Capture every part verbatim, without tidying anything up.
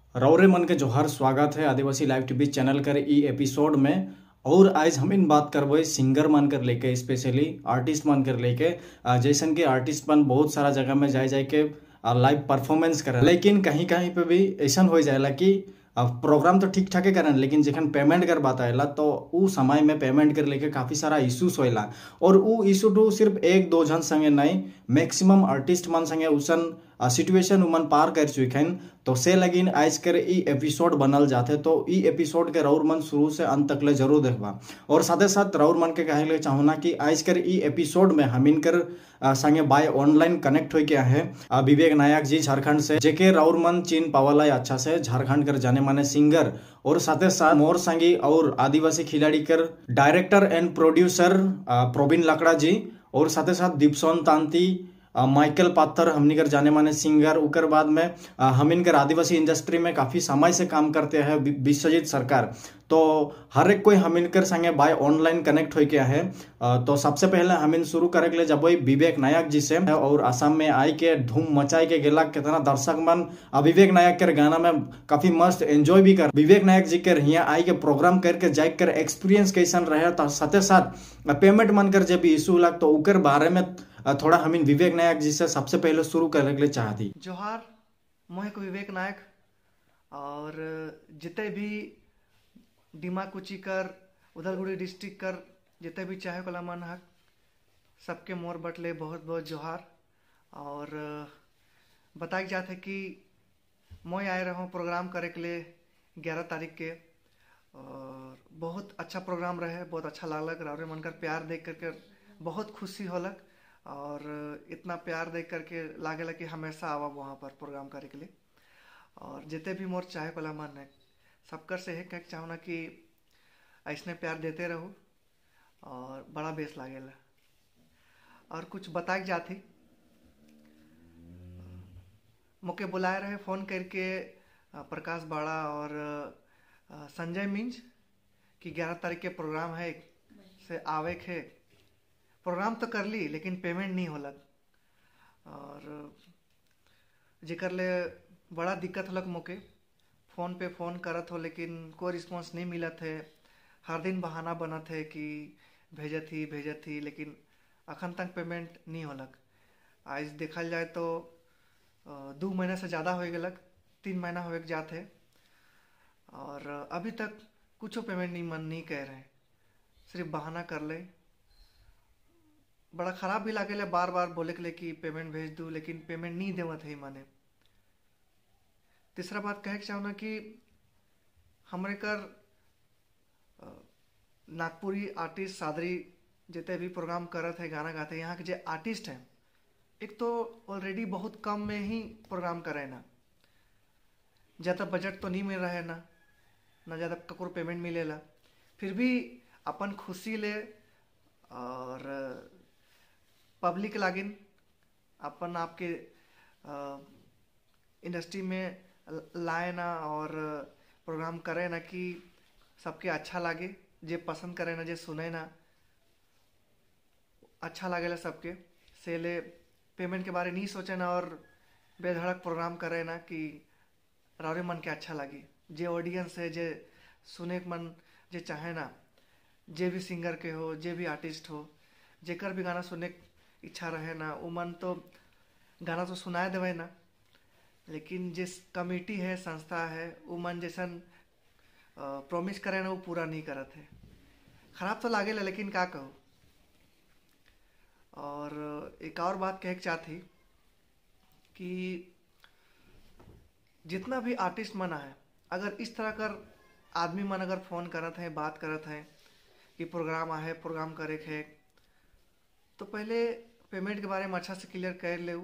रौरे मन के जोहार स्वागत है आदिवासी लाइव टीवी चैनल कर ई एपिसोड में। और आज हम इन बात करबो सिंगर मान कर लेके, स्पेशली आर्टिस्ट मान कर लेके। आ, जैसन कि आर्टिस्ट मन बहुत सारा जगह में जाए जाए के लाइव परफॉर्मेंस करे, लेकिन कहीं कहीं पे भी ऐसा हो जाएला कि आ, प्रोग्राम तो ठीक ठाक करें, लेकिन जखन पेमेंट कर बात आएला तो उ समय में पेमेंट कर लेके काफ़ी सारा इश्यूज होएला। और उ इशू तो सिर्फ एक दो जन संगे नहीं, मैक्सिमम आर्टिस्ट मन संगे उसन सिचुएशन उमन पार कर चुकन। तो से लगिन आज कर ई एपिसोड बनल जाते, तो ई एपिसोड के रौर मन शुरू से अंत तक ले जरूर देखबा। और साथ साथ रौर मन के कहे ले चाहूना कि आज कर ई एपिसोड में हम इनकर संगे बाय ऑनलाइन कनेक्ट हो गया है आ, विवेक नायक जी झारखंड से, जेके रौर मन चीन पावला है अच्छा से, झारखंड कर जाने माने सिंगर। और साथ साथ मोर संगी और आदिवासी खिलाड़ी कर director and producer Praveen Lakra ji, और साथ साथ दीपसोन तांती, माइकल पाथर हमनी कर जाने माने सिंगर। उकर बाद में हम इनकर आदिवासी इंडस्ट्री में काफ़ी समय से काम करते हैं विश्वजीत सरकार। तो हर एक कोई हम इनकर संगे बाय ऑनलाइन कनेक्ट हो गया है। तो सबसे पहले हम इन शुरू करे के लिए जब विवेक नायक जी से, और असम में आई के धूम मचाई के गेला कितना दर्शक मन विवेक नायक के गाना में काफी मस्त एंजॉय भी कर। विवेक नायक जी के यहाँ आई के प्रोग्राम करके जाए कर एक्सपीरियंस कैसन रहे, तो साथ साथ पेमेंट मन कर जब इशू लग तो उकर बारे में थोड़ा हम इन विवेक नायक जी से सबसे पहले शुरू करने के लिए चाहती। जोहार, मोहे को विवेक नायक। और जितने भी डिमा कुची कर उधलगुड़ी डिस्ट्रिक्ट कर जितने भी चाहे कला मन हक सबके मोर बटले बहुत बहुत जोहार। और बताए जाते कि मैं आए रहा हूँ प्रोग्राम करे के लिए ग्यारह तारीख के, और बहुत अच्छा प्रोग्राम रहे, बहुत अच्छा लागलक। रावरे मन कर प्यार देख करके बहुत खुशी होलक, और इतना प्यार देख करके लागेला कि हमेशा आवा वहाँ पर प्रोग्राम करे के लिए। और जितने भी मोर चाहे वाला मन है सबकर से है कह चाहूँ ना कि ऐसने प्यार देते रहो, और बड़ा बेस लागेला। और कुछ बताए जाती, मुके बुलाए रहे फ़ोन करके प्रकाश बाड़ा और संजय मिंज कि ग्यारह तारीख के प्रोग्राम है से आवे के। प्रोग्राम तो कर ली लेकिन पेमेंट नहीं होलक, और जेकर ले बड़ा दिक्कत होलक। मोके फ़ोन पे फ़ोन करत हो लेकिन कोई रिस्पांस नहीं मिलत है। हर दिन बहाना बनत है कि भेजत ही भेजत ही, लेकिन अखन तक पेमेंट नहीं होलक। आज देखल जाए तो दो महीना से ज़्यादा हो गलक, तीन महीना हो जात है, और अभी तक कुछ पेमेंट नहीं मन नहीं कह रहे, सिर्फ बहाना कर ले। बड़ा खराब भी लगे बार बार बोले के लिए कि पेमेंट भेज दूँ, लेकिन पेमेंट नहीं देवत है माने। तीसरा बात कहे चाहूँ कि हमारे कर नागपुरी आर्टिस्ट सादरी जितने भी प्रोग्राम करत है गाना गाते हैं, यहाँ के जो आर्टिस्ट हैं एक तो ऑलरेडी बहुत कम में ही प्रोग्राम करे ना, ज़्यादा बजट तो नहीं मिल रहा है ना ना ज़्यादा ककुर पेमेंट मिलेला, फिर भी अपन खुशी ले और पब्लिक लागिन अपन आपके इंडस्ट्री में लाए ना, और प्रोग्राम करे ना कि सबके अच्छा लगे, जे पसंद करे ना, जे सुने ना अच्छा लगेला सबके। से ले पेमेंट के बारे नहीं सोचे ना, और बेधड़क प्रोग्राम करे ना कि रावरे मन के अच्छा लगे। जे ऑडियंस है, जे सुने के मन जे चाहे ना, जे भी सिंगर के हो, जे भी आर्टिस्ट हो, जेकर भी गाना सुने इच्छा रहे ना, वो मन तो गाना तो सुनाए देवे ना, लेकिन जिस कमेटी है, संस्था है, वो मन जैसन प्रॉमिस करे ना वो पूरा नहीं करत है। खराब तो लागेला, लेकिन का कहो। और एक और बात कहे चाहती कि जितना भी आर्टिस्ट मना है, अगर इस तरह कर आदमी मन अगर फ़ोन करत हैं, बात करत हैं कि प्रोग्राम आहे, प्रोग्राम करे है, तो पहले पेमेंट के बारे में अच्छा से क्लियर कर ले,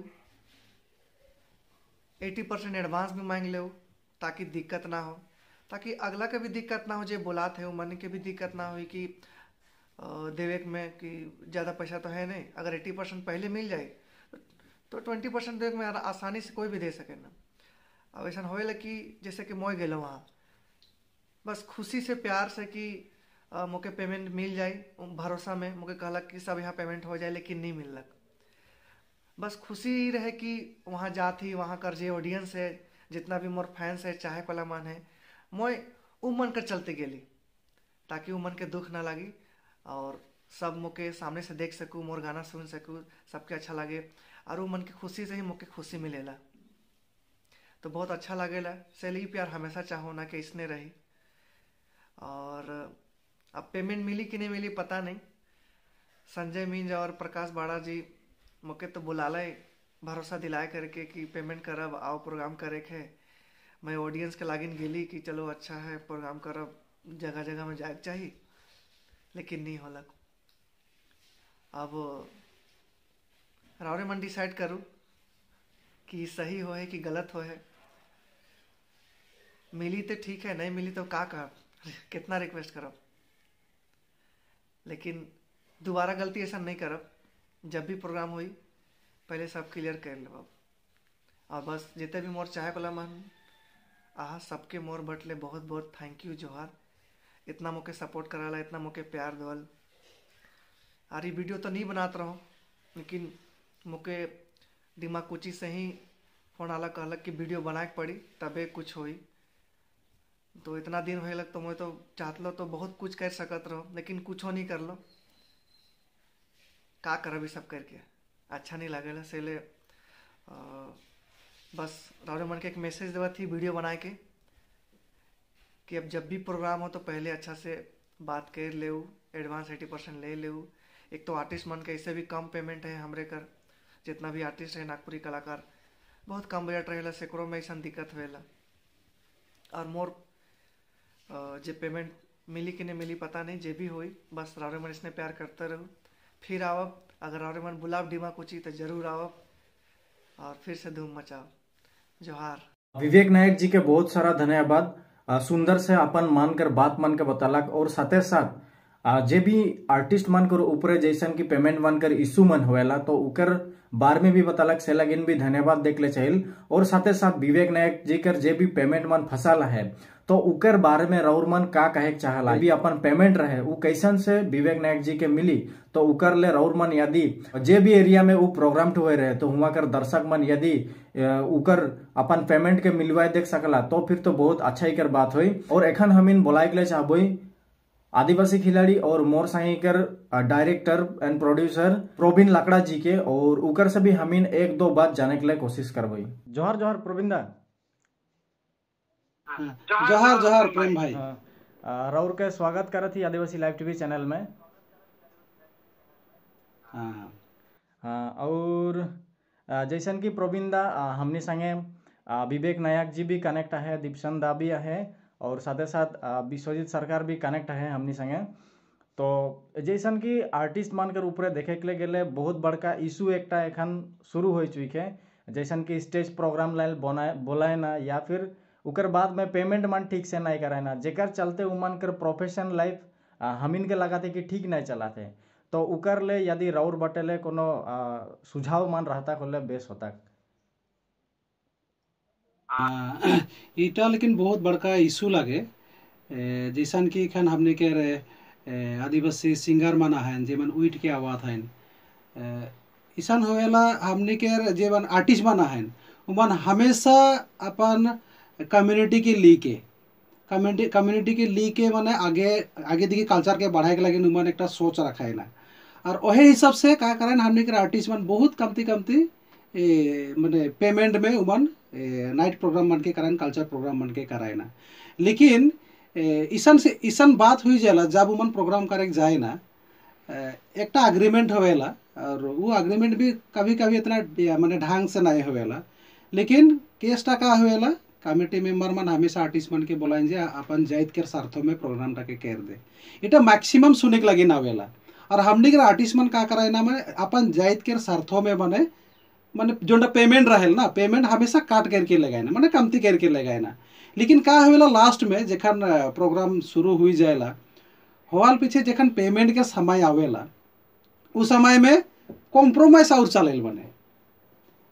अस्सी परसेंट एडवांस भी मांग ले, ताकि दिक्कत ना हो, ताकि अगला के भी दिक्कत ना हो, जो बुलाते हैं मन के भी दिक्कत ना हो कि देवे में कि ज़्यादा पैसा तो है नहीं। अगर अस्सी परसेंट पहले मिल जाए तो बीस परसेंट देवे में आसानी से कोई भी दे सके ना। अब ऐसा होएला कि जैसे कि मैं गए वहाँ बस खुशी से प्यार से कि मोके पेमेंट मिल जाए, भरोसा में मोके कहलक कि सब यहाँ पेमेंट हो जाए, लेकिन नहीं मिलक। बस खुशी रहे कि वहाँ जाती, वहाँ कर जे ऑडियंस है, जितना भी मोर फैंस है चाहे वाला मन है मैं उ मन कर चलते गेली ताकि उ मन के दुख ना लगी और सब मोके सामने से देख सकूँ, मोर गाना सुन सकूँ, सबके अच्छा लगे और वो मन की खुशी से ही मोके खुशी मिलेला। तो बहुत अच्छा लगेला। सैली प्यार हमेशा चाहो ना कि इसने रही। और अब पेमेंट मिली कि नहीं मिली पता नहीं। संजय मिंज और प्रकाश बाड़ा जी मोके तो बुलाला भरोसा दिलाए करके कि पेमेंट करब, आओ प्रोग्राम करे के। मैं ऑडियंस के लागिन गेली कि चलो अच्छा है प्रोग्राम करब, जगह जगह में जाए चाहिए, लेकिन नहीं होलक। अब रावरे मन डिसाइड करूँ कि सही हो है कि गलत हो है। मिली तो ठीक है, नहीं मिली तो का कहब, कितना रिक्वेस्ट करब, लेकिन दोबारा गलती ऐसा नहीं करब। जब भी प्रोग्राम हुई पहले सब क्लियर कर लेब। और बस जितने भी मोर चाहे वाला मन आह सबके मोर बटले बहुत बहुत थैंक यू, जोहार। इतना मोके सपोर्ट कराला, इतना मोके प्यार देवल। और ये वीडियो तो नहीं बनात रहो, लेकिन मोके दिमाग कुची से ही फोन आला कहलक कि वीडियो बनाए पड़ी तबे कुछ होई। तो इतना दिन होए लग तो मैं तो चाहत लो तो बहुत कुछ कर सकत रहो, लेकिन कुछ हो नहीं कर लो। का करब ये सब करके, अच्छा नहीं लगेला। से ले बस रावरे मन के एक मैसेज देवा थी वीडियो बनाए के कि अब जब भी प्रोग्राम हो तो पहले अच्छा से बात कर ले, एडवांस एटी परसेंट ले ले। एक तो आर्टिस्ट मन के इससे भी कम पेमेंट है हमरे कर, जितना भी आर्टिस्ट है नागपुरी कलाकार बहुत कम बजट रहेला, सैकड़ों में ऐसा दिक्कत होएला। और मोर जे पेमेंट मिली कि नहीं मिली पता नहीं, जे भी हुई बस रावरे मन इसने प्यार करते रहो। फिर आवब, अगर रावरे मन बुलाव डीमा कुची तो जरूर आवब और फिर से धूम मचाओ। जोहार। विवेक नायक जी के बहुत सारा धन्यवाद। सुंदर से अपन मानकर बात मान के बतालक और साथे साथ जे भी आर्टिस्ट मान कर ऊपर जैसन की पेमेंट मान कर इशू मन होएला तो उकर बार में भी बतालक, से लगिन भी धन्यवाद देख ले चाहिए। और साथे साथ विवेक नायक जी कर जे भी पेमेंट मन फंसाला है तो उकर बारे में राउर मन का कहे चाहला भी अपन पेमेंट रहे वो कैसन से विवेक नायक जी के मिली तो उकर ले राउर मन यदि जे भी एरिया में वो प्रोग्राम हुए रहे तो हुआ कर दर्शक मन यदि उकर अपन पेमेंट के मिलवाए देख सकला तो फिर तो बहुत अच्छा ही कर बात हुई। और एखन हमिन बोलाए के लिए चाहबोई आदिवासी खिलाड़ी और मोर साहिकर director and producer Probin Lakra ji के, और उकर से भी हमिन एक दो बात जाने के लिए कोशिश करबई। जोहार जोहार प्रोबिन दा। जोहार जोहार प्रेम भाई। राउर के स्वागत करत ही आदिवासी लाइव टीवी चैनल में। हाँ हाँ, और जैसन की प्रोबिन दा हमने संगे विवेक नायक जी भी कनेक्ट है, दीपसन दा भी है और साथ साथ विश्वजीत सरकार भी कनेक्ट है हमने संगे। तो जैसन की आर्टिस्ट मानकर ऊपर देखे के लिए गले बहुत बड़का इशू एक एखन शुरू हो चुके है, जैसन की स्टेज प्रोग्राम लाइल बनाए बोलाए ना या फिर उकर बाद में पेमेंट मन ठीक से नहीं कराए ना, जेकर चलते उमन कर प्रोफेशनल लाइफ हमिन के लगाते कि ठीक नहीं चलाते। तो उकर ले यदि राउर बटेले कोनो सुझाव मान रहता कोले बेस होता। इटा लेकिन बहुत बड़का इशू लगे, जैसन कि खान हमने के आदिवासी सिंगर माना है जेमन उइट के आवाज है ईसान होएला हमने के जेमन आर्टिस्ट माना है उमन हमेशा अपन कम्युनिटी के ली के कम्युनिटी कम्युनिटी के ली के माने आगे आगे दिखे कल्चर के बढ़ाए के लगे उमन एक सोच रखा है ना। और वही हिसाब से का करें हमने के आर्टिस्ट मन बहुत कमती कमती माने पेमेंट में उमन नाइट प्रोग्राम मन के कराए, कल्चर प्रोग्राम मन के कराए ना। लेकिन ईसन से ईसन बात हुई जाला जब उमन प्रोग्राम करे जाए ना, एक अग्रीमेंट होवेला और वो अग्रीमेंट भी कभी कभी इतना माने ढंग से नहीं होवेला। लेकिन केसटा का होवेला कमिटी मेम्बर मन हमेशा आर्टिस्ट मन के बोलाएं जे अपन जाइत के स्वार्थों में प्रोग्राम टाके कर दे, इटा मैक्सिमम सुने के लगे ना वेला। और हमने के आर्टिस्ट मन का कराए ना माने अपन जाइत के स्वार्थों में बने माने जो पेमेंट रहेल ना पेमेंट हमेशा काट करके लगाए ना माने कमती करके लगाए ना। लेकिन का होवेला लास्ट में जखन प्रोग्राम शुरू हुई जाएला हवाल पीछे जखन पेमेंट के समय आवेला उस समय में कॉम्प्रोमाइज और चलेल बने।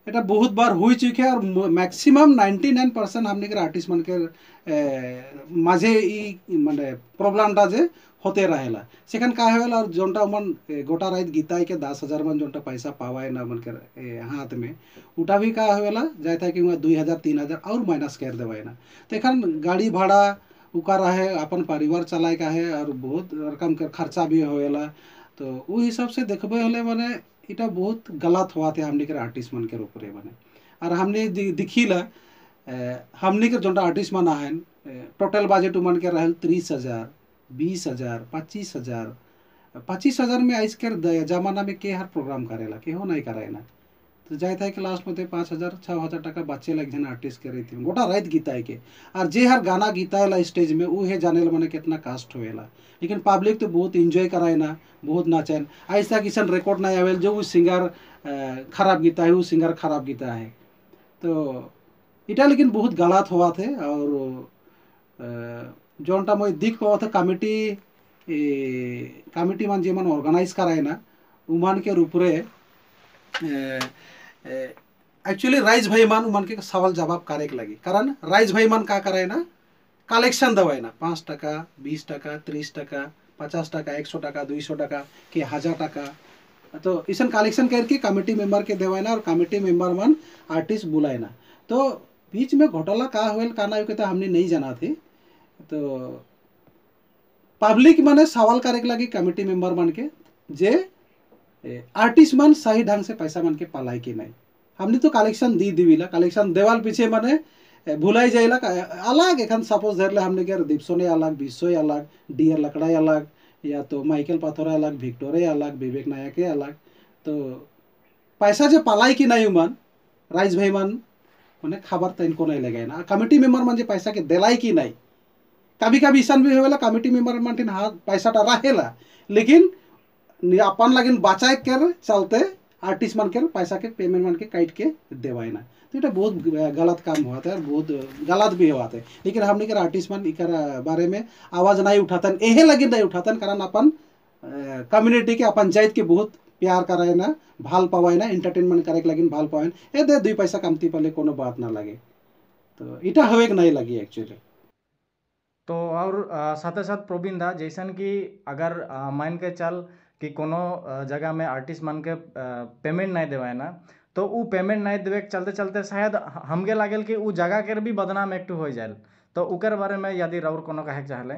এটা बहुत बार हुई चुके और मैक्सिमम नाइंटी नाइन परसेंट हमने के आर्टिस्ट मन के माझे ई माने प्रॉब्लमटा जे होते रहेला सेखान का होला और जोनटा मन गोटा रात गीताई के दस हजार मन जोनटा पैसा पावाए ना मन के हाथ में उटा भी का होला जाए था कि वहाँ दुई हजार तीन हजार और माइनस कर देवाए ना तो एखन गाड़ी भाड़ा उका रहे अपन परिवार चलाए का है और बहुत रकम के खर्चा भी होएला तो वो हिसाब से देखबे हले माने इटा बहुत गलत हुआ थे हमने के आर्टिस्ट मन के ऊपर माने और हमने दिखीला हमने के जोनटा आर्टिस्ट मन आहन टोटल बजट मन के रहल तीस हजार बीस हजार पच्चीस हजार पच्चीस हजार में आइस कर जमाना में के हर प्रोग्राम करेला के हो नहीं कराए ना तो जाए था कि लास्ट में पाँच हजार छः हजार टका बच्चे लग जन आर्टिस्ट के रही थी गोटा रात गीताए के और जे हर गाना गीताएला स्टेज में वो है जाने मैंने कितना कास्ट होएला लेकिन पब्लिक तो बहुत इंजॉय कराए ना बहुत नाचन ऐसा किसान रिकॉर्ड नहीं आवेल जो वो सिंगर खराब गीता है वो सिंगर खराब गीता है तो इटा लेकिन बहुत गलत हुआ थे और जोनटा मैं दिख पावा था कमिटी कमिटी मन जे मन ऑर्गेनाइज कराए ना उमान के ऊपरे एक्चुअली राइज भाई मान उमान के सवाल जवाब करे के लगी कारण राइज भाई मान का कराए ना कलेक्शन दवाए ना पाँच टका बीस टका तीस टका पचास टका एक सौ टका दुई सौ टका के हजार टका तो इसन कलेक्शन करके कमेटी मेंबर के देवाए ना और कमेटी मेंबर मन आर्टिस्ट बुलाए ना तो बीच में घोटाला का हुए का ना तो हमने नहीं जाना थे तो पब्लिक माने सवाल करे के लगी कमेटी मेंबर मन के जे आर्टिस्ट मन सही ढंग से पैसा मन के पालाई कि नहीं हमने तो कलेक्शन दी दीविला कलेक्शन देवाल पीछे माने भुलाई जाइला अलग एखन सपोज धरले हमने के दीपसोने अलग विश्वय अलग डीआर लकड़ाई अलग या तो माइकल पाथोरा अलग विक्टोरे अलग विवेक नायक अलग तो पैसा जो पालाई कि नहीं मन राइज भाई मन मैंने खबर तो इनको नहीं लगाए ना कमिटी मेंबर मन जो पैसा के दिलाई कि नहीं कभी कभी ईसन भी होगा कमिटी मेंबर मन हाँ पैसा टा रहेला लेकिन अपन लगिन बचाए कर चलते आर्टिस्ट मन के पैसा के पेमेंट मन के काट के देवाए ना तो ये बहुत गलत काम हुआ था और बहुत गलत भी हुआ था लेकिन हमने के आर्टिस्ट मन इकर बारे में आवाज़ नहीं उठातन एहे लगिन नहीं उठातन कारण अपन कम्युनिटी के अपन जाइत के बहुत प्यार कराए ना भाल पावाए ना एंटरटेनमेंट करे के लगिन भाल पावाए ए दे दुई पैसा कमती पले कोनो बात ना लगे तो इटा हवे नहीं लगी एक्चुअली तो और साथ साथ प्रवीण दा जैसन कि अगर मान के चल कि कोनो जगह में आर्टिस्ट मान के पेमेंट नहीं देवाए ना तो वो पेमेंट नहीं देवे के चलते चलते शायद हमके लागल कि वो जगह के भी बदनाम एक हो जाए तो उकर बारे में यदि और कोनो कहे चाहले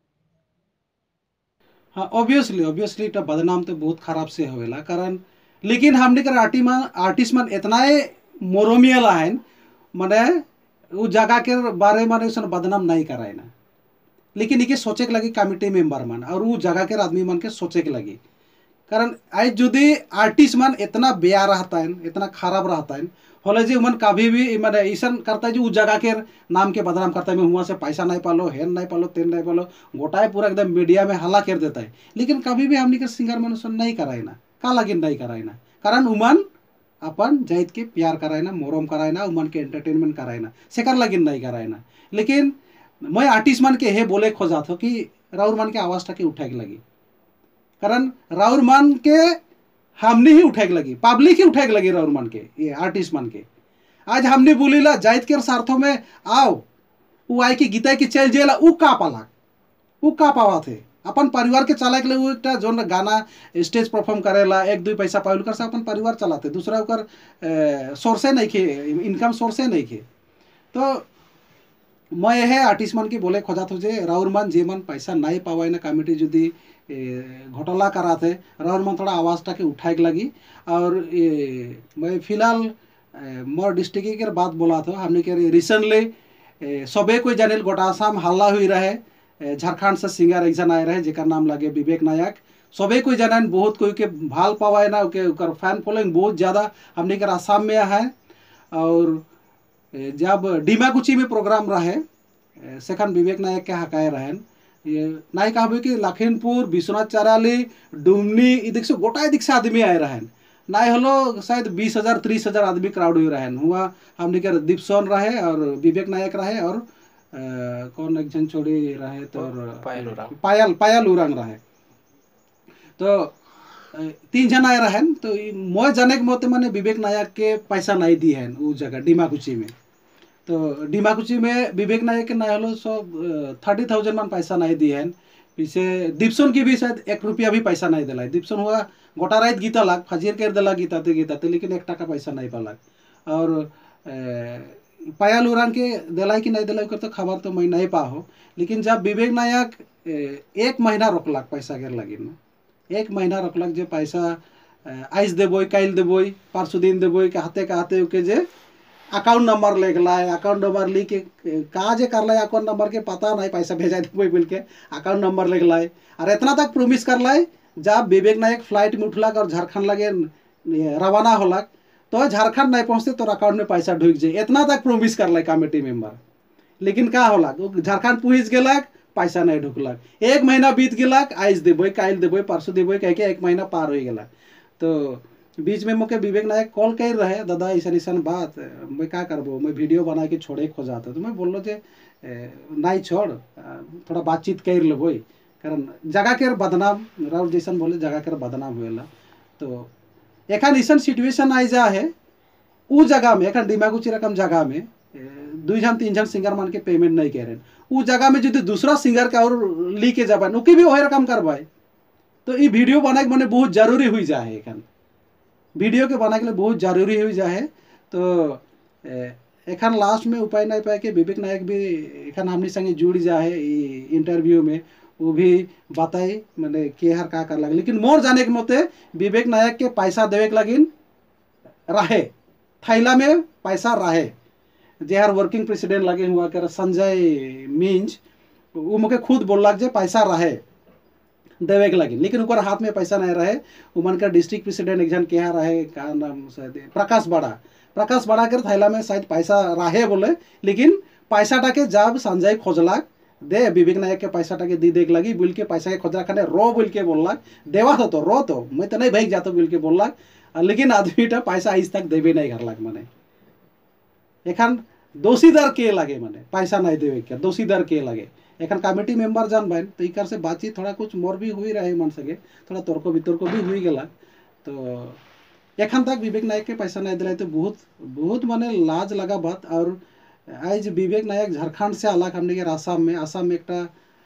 हाँ ऑब्वियसली ऑब्वियसली इटा बदनाम तो बहुत खराब से होवेला कारण लेकिन हमने कर आर्टी मन आर्टिस्ट मन इतना मोरोमियल है माने वो जगह के बारे में उसन बदनाम नहीं कराए ना लेकिन इके सोचे के लगी कमिटी मेंबर मन और वो जगह के आदमी मन के सोचे के लगी कारण आज जुदी आर्टिस्ट मन इतना बेया रहता है इतना खराब रहता है होले जी मन कभी भी माने ऐसा करता है जो उस जगह के नाम के बदनाम करता है मैं वहाँ से पैसा नहीं पालो हेन नहीं पालो तेन नहीं पालो गोटाए पूरा एकदम मीडिया में हल्ला कर देता है लेकिन कभी भी हमने के सिंगर मन नहीं कराए ना का लगिन नहीं कराए ना कारण उमन अपन जाइत के प्यार कराए ना मोरम कराए ना उमन के एंटरटेनमेंट कराए ना सेकर लगिन नहीं कराए ना लेकिन मैं आर्टिस्ट मन के हे बोले खोजा था कि राउर मन के आवाज़ टाके उठाए के लगी कारण राउर मन के हमने ही उठाए के लगी पब्लिक ही उठाए के लगी राउर मन के ये आर्टिस्ट मन के आज हमने बोलीला जाइत के सार्थों में आओ वो आए के गीता के चल जेला उ का पाला उ का पावा थे अपन परिवार के चलाए के लिए वो एक जो गाना स्टेज परफॉर्म करेला एक दो पैसा पाइल कर से अपन परिवार चलाते दूसरा ओकर सोर्से नहीं खे इनकम सोर्से नहीं खे तो मैं यह आर्टिस्ट मन के बोले खोजा था जे राउर मन जे मन पैसा नहीं पावाए ना कमिटी जुदी घोटाला कराते राउर मन थोड़ा आवाज़ टाके उठाए के लगी और ए, मैं फिलहाल मोर डिस्ट्रिक्ट के बात बोला था हमने के रिसेंटली सबे कोई जानिल गोटा आसाम हल्ला हुई रहे झारखंड से सिंगर एक जन आए रहे जेकर नाम लगे विवेक नायक सबे कोई जान बहुत कोई के भाल पावाए ना उनकर फैन फॉलोइंग बहुत ज़्यादा हमने के आसाम में है और जब डीमाकुची में प्रोग्राम रहे सेखन विवेक नायक के हकाए रहें ये नहीं कहा कि लखीमपुर विश्वनाथ चराली डुमनी इदिक से गोटा दिख से आदमी आए रहें नहीं हलो शायद बीस हजार तीस हजार आदमी क्राउड हुई रहें हुआ हमने के दीपसोन रहे और विवेक नायक रहे और आ, कौन एक जन छोड़ी रहे तो पायल पायल पायल उरंग रहे तो तीन जन आए रहन तो मैं जाने के मते मैंने विवेक नायक के पैसा नहीं दी है वो जगह डिमाकुची में। तो डिमाकुची में विवेक नायक के ना हलो सब थर्टी थाउजेंड मान पैसा नहीं दिए हैं। पीछे दीपसन की भी शायद एक रुपया भी पैसा नहीं दिला। दीपसन हुआ गोटा रात गीता लाग फजीर कर दिला गीताते गीताते लेकिन एक टका पैसा नहीं पाला। और पायल उरान के दिलाई कि नहीं दिलाई कर तो खबर तो मैं नहीं पा हो। लेकिन जब विवेक नायक एक महीना रोकलक पैसा के लगी ना एक महीना रोकलक जे पैसा आइस देबो काल देबो परसु दिन देबो के हाथे के हाथे के जे अकाउंट नंबर ले गलाय अकाउंट नंबर ली के का जे कर लाय अकाउंट नंबर के पता नहीं पैसा भेजा देबो बोल के अकाउंट नंबर ले गलाय और इतना तक प्रोमिस कर लाय जब विवेक नायक फ्लाइट में उठलक और झारखंड लगे रवाना होलक तो झारखंड नहीं पहुँचते तो अकाउंट में पैसा ढुक जाए इतना तक प्रोमिस कर लाय कमेटी मेंबर। लेकिन का होलक झारखंड पहुँच गलक पैसा नहीं ढुकलक एक महीना बीत गलक आइस देबो काल देबो परसों देबो कह के एक महीना पार हो गला। तो बीच में मुके विवेक नायक कॉल कर रहे दादा ऐसा ऐसा बात मैं क्या करबो मैं वीडियो बना के छोड़े खोजाता तो मैं बोल लो जे नहीं छोड़ थोड़ा बातचीत कर लेबो कारण जगह के बदनाम राउर जैसन बोले जगह के बदनाम हुएला। तो एखन ऐसा सिचुएशन आई जा है उ जगह में एखन डिमाकुची रकम जगह में दुई जन तीन जन सिंगर मान के पेमेंट नहीं कह रहे उ जगह में जो दूसरा सिंगर के और ली के जाबा उनकी भी वही रकम करवाए। तो ये वीडियो बनाए के मैंने बहुत जरूरी हुई जा है एखन वीडियो के बनाए के लिए बहुत जरूरी हुई जा है। तो एखन लास्ट में उपाय नहीं पाए कि विवेक नायक भी एखन हमने संगे जुड़ जा है इंटरव्यू में वो भी बताई मैंने के हर का कर लगे। लेकिन मोर जाने के मते विवेक नायक के पैसा देवे के लगिन रहे थैला में पैसा रहे जे हर वर्किंग प्रेसिडेंट लगे हुआ कर संजय मींज वो मुके खुद बोललक जे पैसा रहे देवे के लगी लेकिन ऊपर हाथ में पैसा नहीं रहे। वो मन का डिस्ट्रिक्ट प्रेसिडेंट एक जन के यहाँ रहे का नाम शायद प्रकाश बड़ा प्रकाश बड़ा कर थैला में शायद पैसा रहे बोले लेकिन पैसा टाके जब संजय खोजलक दे विवेक नायक के पैसा टाके दी देख लगी बोल के पैसा के खोजला खाने रो बोल के बोललक देवा तो, तो रो तो मैं तो नहीं भाग जाता बोल के बोललक लेकिन आदमी पैसा आज तक देवे नहीं करलक। मैंने एखन दोषी दर के लगे मैंने पैसा नहीं देवे के दोषी दर के लगे एखन कमेटी मेंबर जान भाई तो इकर से बातचीत थोड़ा कुछ मोर भी हुई रहे मन सके थोड़ा तर्क वितर्क भी हुई गला। तो एखन तक विवेक नायक के पैसा नहीं दिलाई तो बहुत बहुत माने लाज लगा बात। और आज विवेक नायक झारखंड से अलग हमने के आसाम में आसाम में एक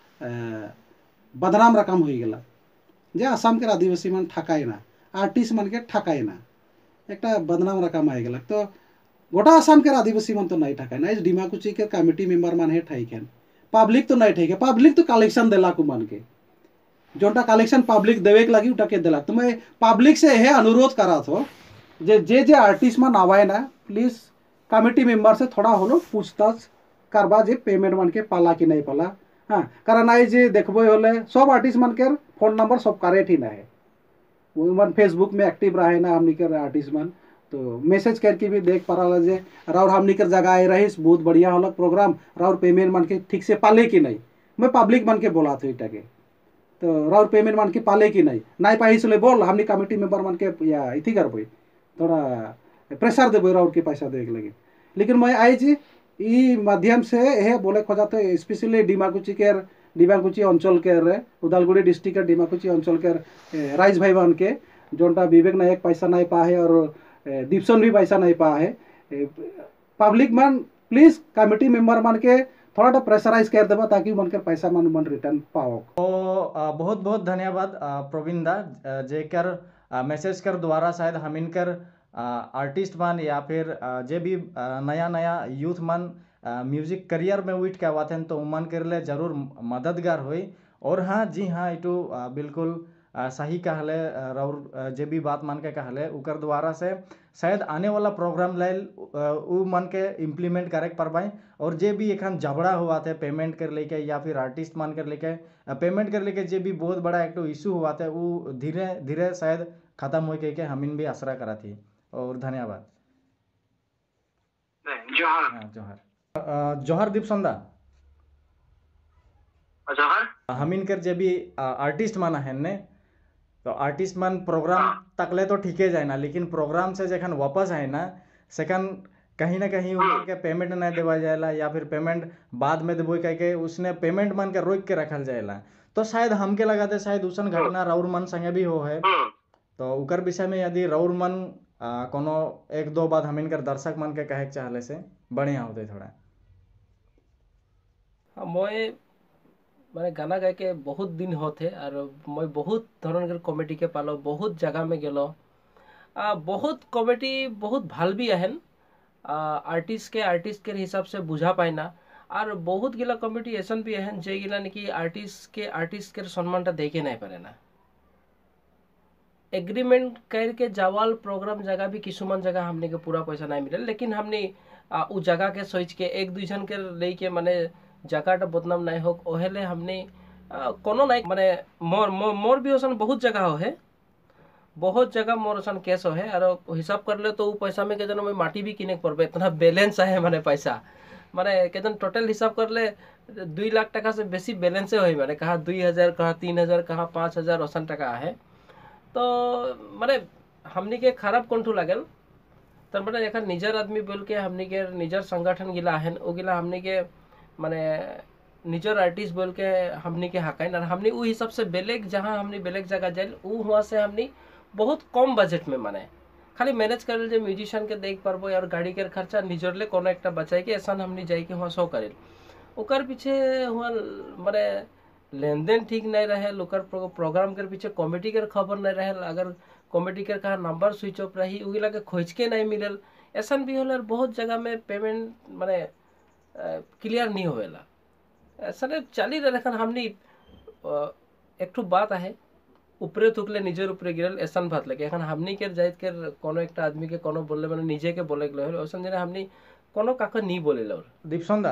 बदनाम रकम हुई गला जे आसाम के आदिवासी मन ठकाई ना आर्टिस्ट मन के ठकाई ना एक बदनाम रकम आई गला। तो गोटा आसाम के आदिवासी मन तो नहीं ठकाई ना डिमाकुची के कमेटी मेंबर मन है ठाइकेन पब्लिक तो नहीं ठीक है पब्लिक तो कलेक्शन देला को मान के जोटा कलेक्शन पब्लिक देवे के लगी उटा के देला। तो मैं पब्लिक से यह अनुरोध करा थो जे जे जे आर्टिस्ट मन आवाए ना प्लीज कमेटी मेंबर से थोड़ा होलो पूछताछ करबा जे पेमेंट मन के पाला कि नहीं पाला। हाँ कारण आई जे देखबो होले सब आर्टिस्ट मन के फोन नंबर सब करेक्ट ही ना है वो मन फेसबुक में एक्टिव रहे ना हमनी के आर्टिस्ट मन तो मैसेज करके भी देख पा रहा जे राउर हमनी कर जगह आए रही बहुत बढ़िया होलक प्रोग्राम राउर पेमेंट मन के ठीक से पाले कि नहीं मैं पब्लिक मन के बोला था इटा के तो राउर पेमेंट मन के पाले कि नहीं नहीं पाई इसलिए बोल हमनी कमेटी मेंबर मन के या इथी करबो थोड़ा प्रेशर देबो राउर के पैसा देवे लगे। लेकिन मैं आई जी ई माध्यम से यह बोले खोजा तो स्पेशली डिमाकुची के डिमाकुची अंचल के उदालगुड़ी डिस्ट्रिक्ट के डिमाकुची अंचल के राइज भाई बन के जोटा विवेक नायक पैसा नहीं पा है और दीपसन भी पैसा नहीं पा है पब्लिक मन प्लीज कमेटी मेंबर मन के थोड़ा प्रेशराइज कर देबा ताकि मन के पैसा मन मन रिटर्न पाओ। तो बहुत बहुत धन्यवाद प्रवीण दा जेकर मैसेज कर द्वारा शायद हम इनकर आर्टिस्ट मन या फिर जे भी नया नया यूथ मन म्यूजिक करियर में उठ के आवाते तो मन कर ले जरूर मददगार हुई। और हाँ जी हाँ इटू बिल्कुल सही कहले और जे भी बात मान के कहले उकर द्वारा से शायद आने वाला प्रोग्राम लाइल उ मन के इम्प्लीमेंट करे पारबाई। और जे भी एखन झगड़ा हुआ थे पेमेंट कर लेके या फिर आर्टिस्ट मान कर लेके पेमेंट कर लेके जे भी बहुत बड़ा एक तो इशू हुआ था वो धीरे धीरे शायद खत्म हो के हमिन भी आसरा करा थी। और धन्यवाद जोहार हाँ जोहार जोहार दीपसन दा जोहार हमिन कर जे भी आर्टिस्ट माना है ने तो आर्टिस्ट मन प्रोग्राम तकले तो ठीके जाए ना लेकिन प्रोग्राम से जखन वापस आए ना सेकंड कहीं ना कहीं उनके पेमेंट नहीं देवा जाएला या फिर पेमेंट बाद में देबो कह के उसने पेमेंट मन के रोक के रखल जाएला। तो शायद हमके लगाते शायद उसन घटना राउर मन संगे भी हो है तो उकर विषय में यदि रौर मन आ, कोनो एक दो बात हम इनकर दर्शक मन के कहे के चाहले से बढ़िया होते थोड़ा। हाँ, मैं মানে গানা গাইকে বহুত দিন হতে আর মই বহুত ধরনের কমেডিকে পালো, বহুত জায়গা में गेलो। आ, बहुत कॉमेडी बहुत ভাল भी আহেন, आर्टिस्ट के आर्टिस्ट के हिसाब से बुझा पाए ना। और बहुत गिला कॉमेडी ऐसा भी আহেন যে गिला नाकि आर्टिस्ट के आर्टिस्ट के सम्मानটা देखे नहीं पारे ना। एग्रीमेंट करके जावाल प्रोग्राम जगह भी किसुमान जगह हमने के पूरा पैसा नहीं मिले, लेकिन हमने उ जगह के सोच के एक दुई जन के लेके माने जगह बदनाम नहीं हो ओहेले हमने कोनो नहीं माने मोर मोर भी ओसन बहुत जगह हो है, बहुत जगह मोर ओसन केस हो है। और हिसाब कर ले तो पैसा में के जन मैं माटी भी किने पड़बे, इतना बैलेंस है माने पैसा माने के जन टोटल हिसाब कर ले दुई लाख टका से बेसी बैलेंस हो, माने कहा दुई हजार कहा तीन हजार कहा पाँच हजार ओसन टका है। तो माने हमनी के खराब कंठू लागल तर माने एखन निजर आदमी बोल के हमनी के निजर संगठन गिला है ओ गिला हमनी के माने निजर आर्टिस्ट बोल के हमनी के हकाइन। और हमनी उ हिसाब से बेलेग जहाँ हमनी बेलेग जगह जाइल उ हुआ से हमनी बहुत कम बजट में माने खाली मैनेज कर जे म्यूजिशियन के देख पारबो और गाड़ी के खर्चा निजर ले कोनो एकटा बचाई के ऐसा हमनी जाई के हुआ सो करिल। ओकर पीछे हुआ माने लेन देन ठीक नहीं रहे, लोकर प्रोग्राम के पीछे कॉमेडी के खबर नहीं रहे, अगर कॉमेडी के कहा नंबर स्विच ऑफ रही उगिला के खोज के नहीं मिलल, ऐसा भी होल। बहुत जगह में पेमेंट माने क्लियर नहीं होवेला, ऐसा चली रहे। लेकिन हमनी एक ठो बात है ऊपरे थुकले निजर ऊपरे गिरल ऐसा बात लगे। एखन हमनी के जाइत के कोनो एक आदमी के कोनो बोले माने निजे के बोले के होल ओसन जने हमनी कोनो काका नहीं बोले लर दीपसंदा।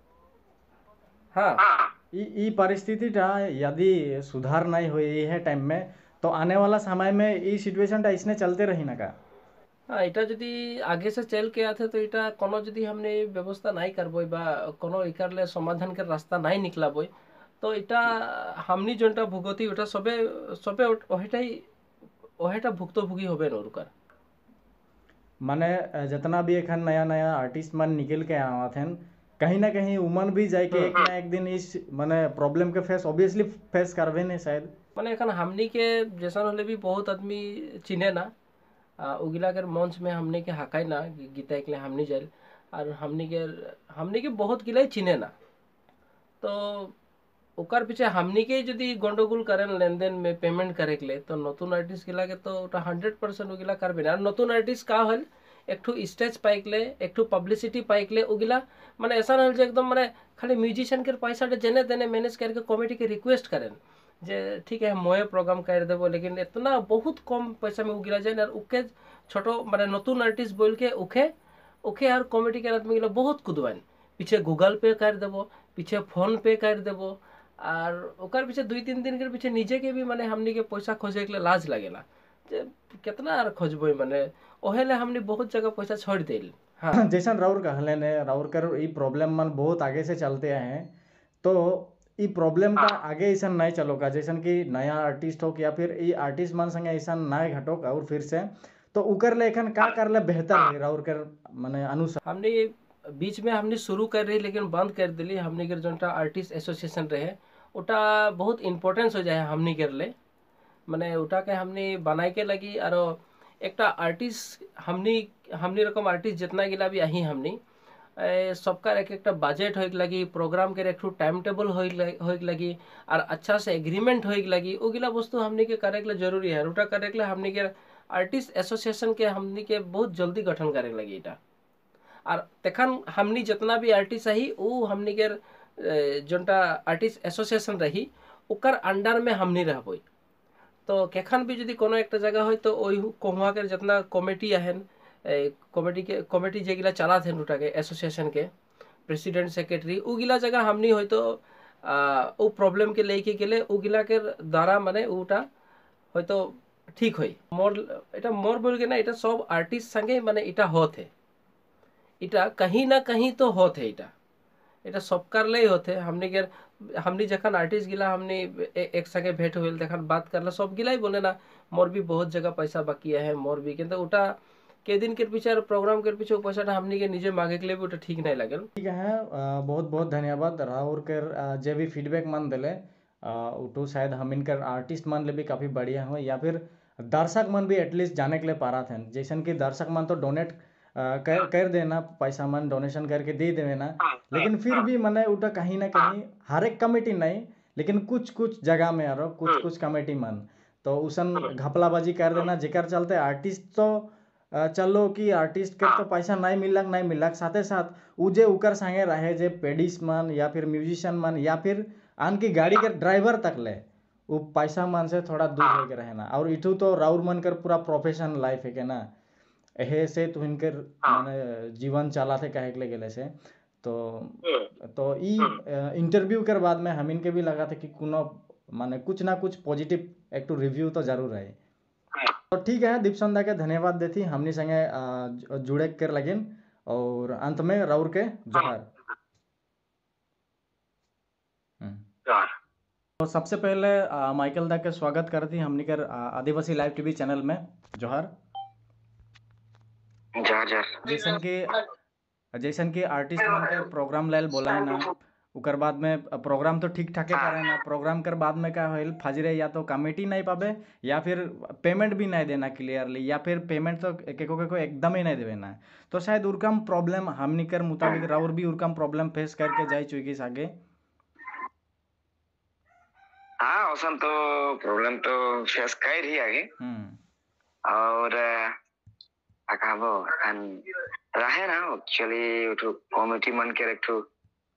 हाँ ई ई परिस्थितिटा यदि सुधार नहीं हुई है टाइम में तो आने वाला समय में ई सिचुएशनटा इसने चलते रही ना का। हाँ इटा यदि आगे से चल के आते तो इटा कोनो यदि हमने व्यवस्था नहीं करबो बा कोनो इकर ले समाधान के रास्ता नहीं निकलाबो तो इटा हमनी जोनटा भुगती ओटा सबे सबे ओहेटाई ओहेटा भुक्तभोगी होबे नरुकर। माने जितना भी एखन नया नया आर्टिस्ट मन निकल के आवत हैं कहीं ना कहीं उमन भी जाए के एक ना एक दिन इस माने प्रॉब्लम के फेस ऑब्वियसली फेस करबे ने शायद। माने एखन हमनी के जैसा होले भी बहुत आदमी चिने ना उगिला के मंच में हमने के हकाई ना गीता एक हमने जाइल और हमने के हमने के बहुत गिला चिने ना। तो ओकर पीछे हमनी के यदि गंडगोल करें लेन देन में पेमेंट करे के लिए तो नतून आर्टिस्ट गिला के तो हंड्रेड परसेंट उगिला करबे ना। नतून आर्टिस्ट का होल एक ठो स्टेज पाइक ले एक ठो पब्लिसिटी पाइक ले उगिला माने ऐसा ना जे एकदम माने खाली म्यूजिशियन के पैसा जेने देने मैनेज करके कमिटी के रिक्वेस्ट करें जे ठीक है मोए प्रोग्राम कर देबो, लेकिन इतना बहुत कम पैसा में उगिला जाए और उके छोटो माने नतून आर्टिस्ट बोल के उखे उखे और कमिटी के आदमी गिला बहुत कुदवान पीछे गूगल पे कर देबो पीछे फोन पे कर देबो और ओकर पीछे दुई तीन दिन के पीछे निजे के भी माने हमनी के पैसा खोजे के लाज लगेला जे कितना और खोजबो माने ओहेले हमनी बहुत जगह पैसा छोड़ देल। हाँ जैसा राउर कहले ने राउर कर ई प्रॉब्लम मन बहुत आगे से चलते आए हैं तो ई प्रॉब्लम का आगे ऐसा नहीं चलोगा जैसा कि नया आर्टिस्ट हो या फिर ई आर्टिस्ट मन संगे ऐसा नए घटोक और फिर से तो उकर लेखन का कर ले बेहतर है राउर कर माने अनुसार। हमने बीच में हमने शुरू कर रही लेकिन बंद कर दिली। हमने के जोनटा आर्टिस्ट एसोसिएशन रहे उटा बहुत इम्पोर्टेंस हो जाए हमने कर ले माने उटा के हमने बनाए के लगी और एक आर्टिस्ट हमनी हमनी रकम आर्टिस्ट जितना गिला भी अही हमनी सबका एक एक बजट हो लगी प्रोग्राम के एक टाइम टेबल हो लगी और अच्छा से एग्रीमेंट हो लगी वो गिला वस्तु हमनी के करे के जरूरी है। उटा करे के हमनी के आर्टिस्ट एसोसिएशन के हमनी के बहुत जल्दी गठन करे लगी इटा और तखन हमनी जितना भी आर्टिस्ट रही वो हमनी के जोनटा आर्टिस्ट एसोसिएशन रही ओकर अंडर में हमनी रहबो। तो केखन भी यदि कोनो एक जगह हो तो ओही कोहुआ के जितना कमेटी आहन कमेटी के कमेटी जेगिला चला थे उटा के एसोसिएशन के प्रेसिडेंट सेक्रेटरी उगिला जगह हमनी हो तो वो प्रॉब्लम के लेके गेले उगिला के द्वारा माने उटा हो तो ठीक होई मोर इटा मोर बोल के ना इटा सब आर्टिस्ट संगे माने इटा होते इटा कहीं ना कहीं तो होते इटा इटा सबकार ले होते हमने के हमने जखन आर्टिस्ट गिला हमने ए, एक संगे भेंट होल देखन बात करला सब गिला ही बोले ना मोर भी बहुत जगह पैसा बाकी है मोर भी किंतु उटा के दिन के पीछे प्रोग्राम के पीछे पैसा हमने के निजे मांगे के लिए भी उटा ठीक नहीं लगल। ठीक है बहुत बहुत धन्यवाद राहुल के जे भी फीडबैक मन दिले उठो शायद हम इनकर आर्टिस्ट मान ले भी काफ़ी बढ़िया हो या फिर दर्शक मन भी एटलीस्ट जाने के लिए पा रहा थे, जैसन कि दर्शक मन तो डोनेट कर कर देना, पैसा मन डोनेशन करके दे देना, लेकिन फिर भी मने उटा कहीं ना कहीं हर एक कमेटी नहीं, लेकिन कुछ कुछ जगह में यारो कुछ कुछ कमेटी मन तो उसन घपलाबाजी कर देना, जेकर चलते आर्टिस्ट तो अ, चलो कि आर्टिस्ट के तो पैसा नहीं मिलक नहीं मिलक, साथे साथ उ जे उकर संगे रहे जे पेडिस मन या फिर म्यूजिशियन मन या फिर आन की गाड़ी के ड्राइवर तक ले वो पैसा मन से थोड़ा दूर होके रहना। और इठू तो राउर मन कर पूरा प्रोफेशन लाइफ है के ना, एहे से तो इनकर माने जीवन चला थे कहे के ले गेले से तो तो ई इंटरव्यू कर बाद में हम इनके भी लगा था कि कुनो माने कुछ ना कुछ पॉजिटिव एक तो रिव्यू तो जरूर है। तो ठीक है, दीपसंदा के धन्यवाद देती हमनी संगे अ, जुड़े कर लगिन, और अंत में राउर के जोहार। हम्म। तो सबसे पहले अ, माइकल दा के स्वागत करती हमनी कर अ, आदिवासी लाइव टीवी चैनल में। जोहार। जहाँ जहाँ जैसन के जैसन कि आर्टिस्ट मन के प्रोग्राम लेल बोला है ना, उकर बाद में प्रोग्राम तो ठीक ठाके करे ना, प्रोग्राम कर बाद में क्या होल फजरे या तो कमेटी नहीं पाबे या फिर पेमेंट भी नहीं देना क्लियरली, या फिर पेमेंट तो केको केको एकदम ही नहीं देवे ना, तो शायद उरकम प्रॉब्लम हमनी कर मुताबिक राउर भी उरकम प्रॉब्लम फेस करके जाई चुकी आगे। हाँ औसन तो प्रॉब्लम तो फेस कर ही आगे। हम्म और अकाबो अन रहे ना एक्चुअली उठो कमिटी मन के एक ठो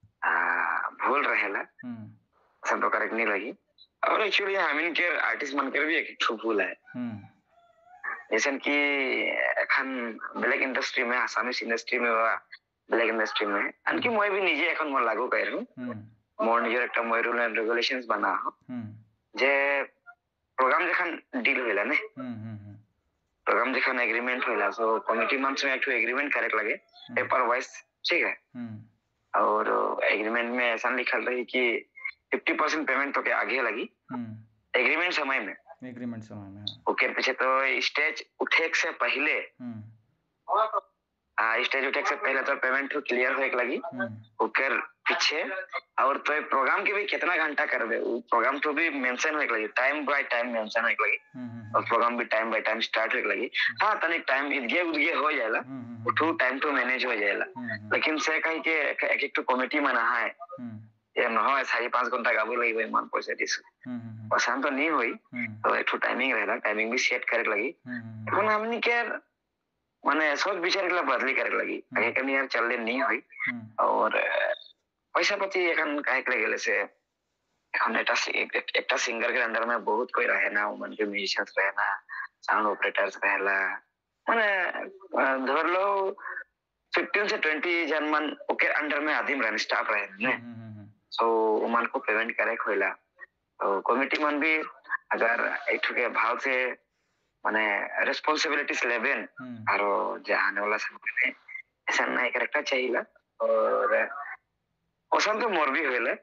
भूल रहेला, हम्म सब तो करेक्ट नहीं लगी। और एक्चुअली हमिन के आर्टिस्ट मन के भी एक ठो भूल है, हम्म जैसे कि एखन ब्लैक इंडस्ट्री में आसामीज इंडस्ट्री में वा ब्लैक इंडस्ट्री में अनकी मैं भी निजे एखन मोर लागू कर रहूं, हम्म मोर निजे एक मैं रूल एंड रेगुलेशंस बना हो हम्म जे प्रोग्राम जखन डील होला ने हम्म हम्म प्रोग्राम जखन एग्रीमेंट होला सो कमिटी मंथ में एक ठो एग्रीमेंट करे लगे पेपर वाइज, ठीक है। हम्म और एग्रीमेंट में ऐसा लिखल रही कि फिफ्टी परसेंट पेमेंट तो के आगे लगी हम्म एग्रीमेंट समय में, एग्रीमेंट समय में। ओके पीछे तो स्टेज उठे से पहले हम्म आ स्टेज उठे से पहले तो पेमेंट क्लियर होए लगी, हम्म ओकर पीछे और तो प्रोग्राम के भी कितना घंटा करबे उ प्रोग्राम तो भी मेंशन होए लगी, टाइम बाय टाइम मेंशन होए लगी, हम्म और प्रोग्राम भी टाइम बाय टाइम स्टार्ट होए लगी। हाँ तने टाइम इदगे उदगे हो जाएला, हम्म उठू टाइम टू मैनेज हो जाएला, हम्म लेकिन से कहीं के एक एक तो कमिटी में ना है हम्म ये न हो साढ़े पाँच घंटा गाबो लगी भाई मान पैसा दिस हम्म पसंद तो नहीं हुई, हम्म तो एक टाइमिंग रहेला, टाइमिंग भी सेट करे लगी। हम्म এখন हमनी के माने सोच विचार के बदली करे लगी, आगे कनी यार चलले नहीं हुई। हम्म और पैसा पति एखन काहे के गेले से এখন এটা एक एकटा सिंगर के अंदर में बहुत कोई रहे ना, मन के म्यूजिशियंस रहे ना, साउंड ऑपरेटर्स रहेला, माने धर लो फिफ्टीन से ट्वेंटी जन मन ओके अंडर में आदिम रहने स्टाफ रहे ने, सो मन को पेमेंट करे खोला। तो कमिटी मन भी अगर एक के भाव से माने रिस्पांसिबिलिटीज लेबेन और जाने वाला समय में ऐसा नहीं करेक्टा चाहिए। और ओसन तो मोर भी होले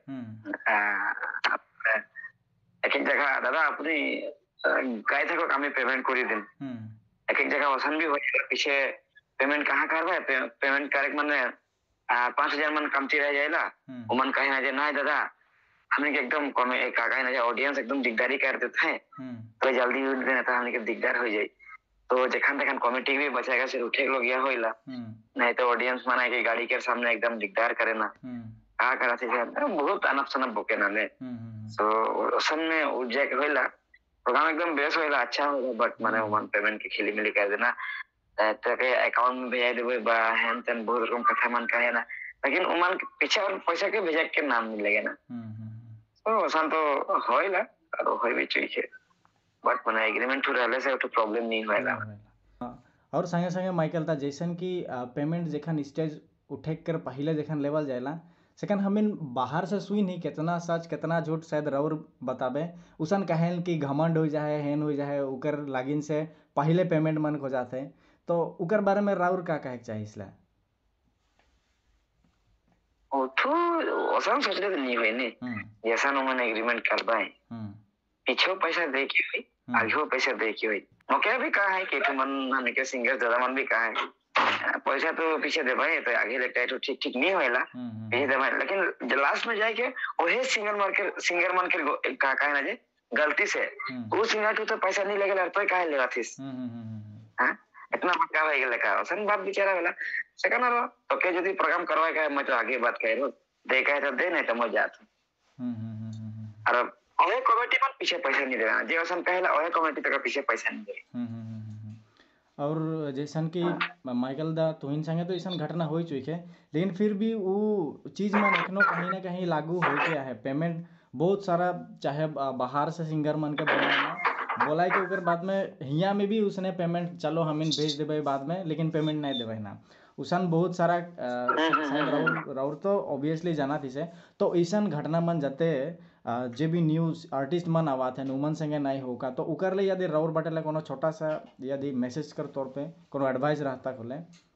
एक एक जगह दादा अपनी गाय थको कामी पेमेंट करी दिन, एक एक जगह ओसन भी होले पीछे पेमेंट कहाँ करबे पे, पेमेंट करे माने पाँच हजार मन कमती रह जाएला, वो मन कहे ना जे ना दादा हमने के एकदम कमे का कहे ना जे ऑडियंस एकदम दिगदारी कर देते हैं, तो जल्दी उठ देना था हमने के दिगदार हो जाए, तो जखन तखन कमिटी भी बचाएगा सिर्फ उठे लोग गया होइला, नहीं तो ऑडियंस माना के गाड़ी के सामने एकदम दिगदार करे ना का करा थे बहुत अनप सनप बोके ना ले। सो ओसन में उजेक होइला प्रोग्राम एकदम बेस होइला, अच्छा होगा, बट माने वन पेमेंट के खेली मिली कर देना तो के अकाउंट में भेज देबे बा हैन तन बहुत रकम कथा मन कहे ना, लेकिन उमन पीछे और पैसा के भेजे के नाम मिलेगा ना, तो ओसन तो होइला और होई भी चाहिए, बट माने एग्रीमेंट हो रहले से तो प्रॉब्लम नहीं होइला। और संगे संगे माइकल ता जैसन कि पेमेंट जखन स्टेज उठे कर पहले जखन लेवल जाएला, सेकंड हमिन बाहर से सुई नहीं कितना सच कितना झूठ शायद रउर बताबे, उसन कहेन कि घमंड हो जाए हेन हो जाए उकर लागिन से पहले पेमेंट मन हो जाते, तो उकर बारे में राउर का कहे चाहिए इसला? ओ तो ओसन सोचले नहीं होई ने, जैसा नो मन एग्रीमेंट करबाए पीछे पैसा दे के हुई आगे पैसा दे के हुई, मौके भी कहा है कि मन हमें के सिंगर ज्यादा मन भी कहा है पैसा तो पीछे दे भाई तो आगे लगता है तो ठीक ठीक नहीं होएला पीछे दे भाई, लेकिन लास्ट में जाके ओहे सिंगर मन के सिंगर मन के का कहे ना जे गलती से वो सिंगर तो पैसा नहीं लगेला तो काहे लेवा थिस हां इतना बड़का हो गेले का सन बाप बेचारा वाला सेकंड रो तो के यदि प्रोग्राम करवाए का मैं तो आगे बात कह रो दे कहे तो दे नहीं तो मैं जात हम्म हम्म और ओए कमेटी पर पीछे पैसा नहीं देना जे असन कहेला ओए कमेटी तक पीछे पैसा नहीं दे और जैसन कि माइकल दा तुहिन संगे तो ऐसा घटना हो चुकी है लेकिन फिर भी वो चीज में एखनो कहीं ना कहीं लागू हो गया है पेमेंट बहुत सारा चाहे बाहर से सिंगर मन के बोला बोला कि ओकर बाद में हिया में भी उसने पेमेंट चलो हम इन भेज देवे बाद में लेकिन पेमेंट नहीं देवे ना उसन बहुत सारा राउर राउर तो ऑब्वियसली जाना थी से तो ऐसा घटना मन जाते जे भी न्यूज आर्टिस्ट मन आवा थे उमन संगे नहीं होगा तो उकर ले यदि राउर बटेला कोनो छोटा सा यदि मैसेज कर तौर पे कोनो एडवाइस रहता खोले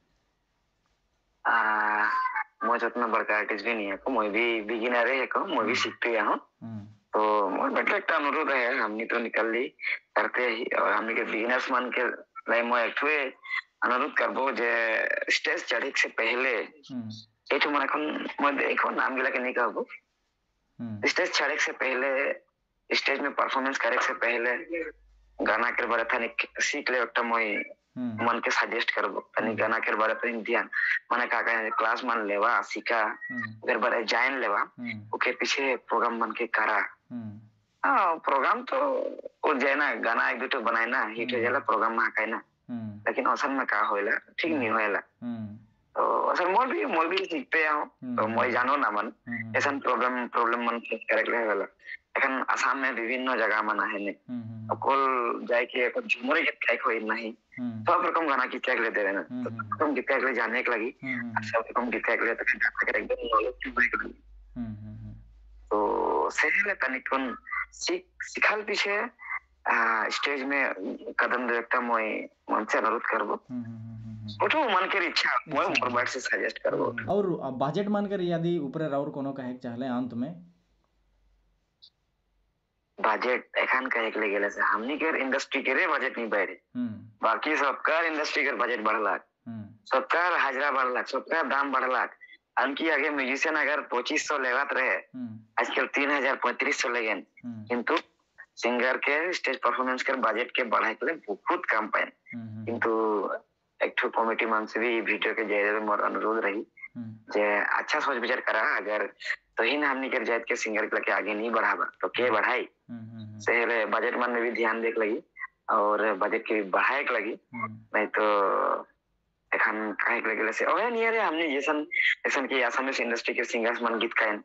आ मैं जितना बड़का आर्टिस्ट भी नहीं है को मैं भी बिगिनर है को मैं भी सीखते हूं तो मैं बेटा एक अनुरोध है हमनी तो निकल ली करते ही और हमनी के बिगिनर्स मन के लाइ मैं एक ठुए अनुरोध करबो जे स्टेज चढ़े से पहले एठो मन कोन मैं देखो नाम गिला के नहीं कहबो स्टेज चढ़े से पहले स्टेज में परफॉर्मेंस करे से पहले गाना के बारे थाने सीख ले एकटा मैं मन के सजेस्ट करबो तनी गाना के बारे तो ध्यान माने का का क्लास मान लेवा सीखा फिर बारे जान लेवा ओके पीछे प्रोग्राम मन के करा हां प्रोग्राम तो ओ जेना गाना एक दुटो बनाए ना हिट हो जाला प्रोग्राम में काई ना लेकिन असल में का होइला ठीक नहीं होइला तो असल मोर भी मोर भी सीखते हूं तो मैं जानो ना मन ऐसा प्रॉब्लम प्रॉब्लम मन फेस करे ले होला এখন आसाम में विभिन्न जगह मना है ने अकोल जाए के एक झुमरे के ट्रैक होई नहीं सब रकम गाना की ट्रैक ले दे ना तो तुम ट्रैक ले जाने के लगी सब रकम की ट्रैक ले तक का एकदम नॉलेज की बाइक तो सही तनिकन सीख सिखाल पीछे स्टेज में कदम देखता मैं मन से अनुरोध करबो ओठो मन के इच्छा मैं मोर बात से सजेस्ट करबो और बजट मान कर यदि ऊपर राउर कोनो कहे चाहले अंत में बजट एखान कहे के गेले से हमनी के इंडस्ट्री के रे बजट नहीं बढ़े बाकी सबका इंडस्ट्री के बजट बढ़ला सबका हाजरा बढ़ला सबका दाम बढ़ला अनकी आगे म्यूजिशियन अगर पच्चीस सौ लेवत रहे आजकल तीन हजार पैंतीस सौ लेगन किंतु सिंगर के स्टेज परफॉर्मेंस के बजट के बढ़ाए के लिए बहुत कम पाए किंतु एक ठो कमेटी मन से भी वीडियो के जायजे मोर अनुरोध रही जे अच्छा सोच विचार करा अगर तो ही ना हमनी कर जायत के सिंगर के आगे नहीं बढ़ावा तो के बढ़ाई सही बजट मन में भी ध्यान देख लगी और बजट के भी बढ़ाए के लगी नहीं तो एखन काहे के लगे से ओहे नियर हमने जैसन जैसन की आसामीज इंडस्ट्री के सिंगर्स मन गीत कायन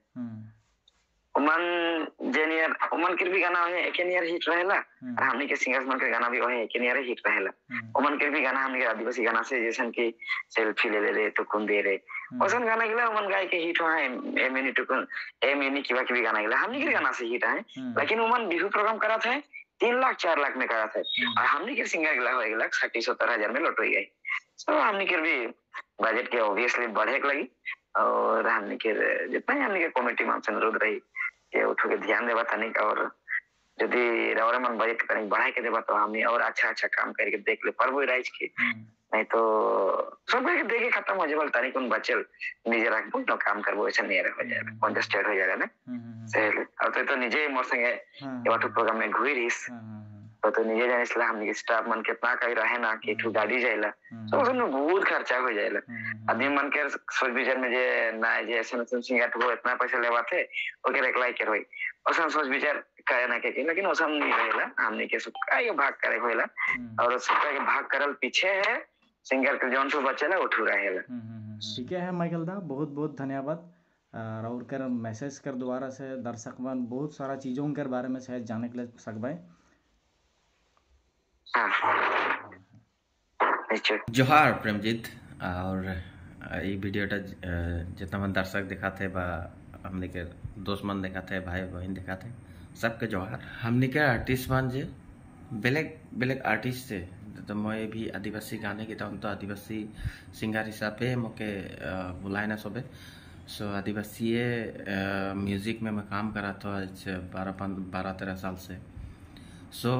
उमन जेनियर उमन के भी गाना है एक नियर हिट रहेला और हमनी के सिंगर्स मन के गाना भी है एक नियर हिट रहेला उमन के भी गाना हमनी के आदिवासी गाना से जैसन की सेल्फी ले ले रे तो कुन दे रे ओसन गाना गिला उमन गाय के हिट है ए मिनी टू कुन ए मिनी किवा की भी गाना गिला हमनी के गाना से हिट है लेकिन उमन बिहू प्रोग्राम करा थे तीन लाख चार लाख में करा थे और हमनी के सिंगर गिला हो गिला साठ सत्तर हजार में लौट गई तो हमनी के भी बजट के ऑब्वियसली बढ़े लगी और हमनी के जितना हमनी के कमेटी मान से अनुरोध रही के उठो के ध्यान देवा तनिक और यदि रावरे मन बजट तनिक बढ़ाई के देवा तो हमनी और अच्छा अच्छा काम करके देख ले परबो राइज के नहीं तो सब के देखे खत्म हो जाबल तनिक उन बचल निजे रखबो तो काम करबो ऐसा नहीं रह हो जाएगा कंटेस्टेड हो जाएगा ना सही और तो, तो निजे मोर संगे ये वाटो प्रोग्राम में घुई रहिस तो तो निजे जाने इसला हमनी के स्टाफ मन कितना कही रहे ना कि ठू गाड़ी जाइला तो उसमें बहुत खर्चा हो जाइला आदमी मन के सोच विचार में जे ना जे ऐसा सिंगर तो इतना पैसा लेवा थे ओके रेकलाई के होई औसन सोच विचार करे ना के लेकिन औसन नहीं रहेला हमनी के सब का ये भाग करे होइला और सबका के भाग करल पीछे है सिंगर के जोन तो बचेला उठू रहेला ठीक है माइकल दा बहुत बहुत धन्यवाद और कर मैसेज कर दोबारा से दर्शक मन बहुत सारा चीजों के बारे में शायद जाने के लिए सकबे जोहार प्रेमजीत और ये वीडियोटा जितना मन दर्शक दिखाते बा हमने के दोस्त मन दिखाते भाई बहन दिखाते सबके जोहार हमने के आर्टिस्ट मन जे बेलेग बेलेग आर्टिस्ट से तो मैं भी आदिवासी गाने गीता तो आदिवासी सिंगर हिसाब से मोके बुलाए ना सबे सो आदिवासी म्यूजिक में मैं काम करा था बारह बारह तेरह साल से सो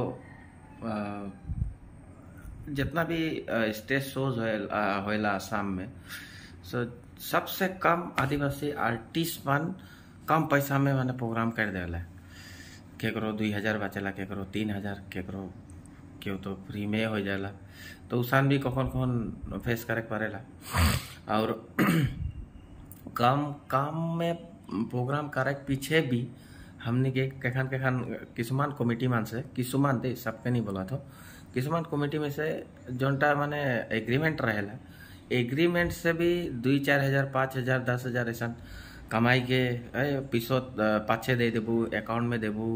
जितना भी स्टेज शोज होएला आसाम में सो सबसे कम आदिवासी आर्टिस्ट मन कम पैसा में मैंने प्रोग्राम कर देला केकरो दुई हजार बचेला, केकरो तीन हजार, केकरो क्यों तो फ्री में हो जाला। तो उसान भी कौन कौन फेस करे पड़ेला। और काम काम में प्रोग्राम करे पीछे भी हमने के कखन कखन किसुमान कमिटी मान से किसुमान दे सबके नहीं बोला तो किसुमान कमिटी में से जोनटा माने एग्रीमेंट रहेला, एग्रीमेंट से भी दुई चार हजार पाँच हजार दस हजार ऐसा कमाई के पीछो पाछे दे देबू, अकाउंट में देबू,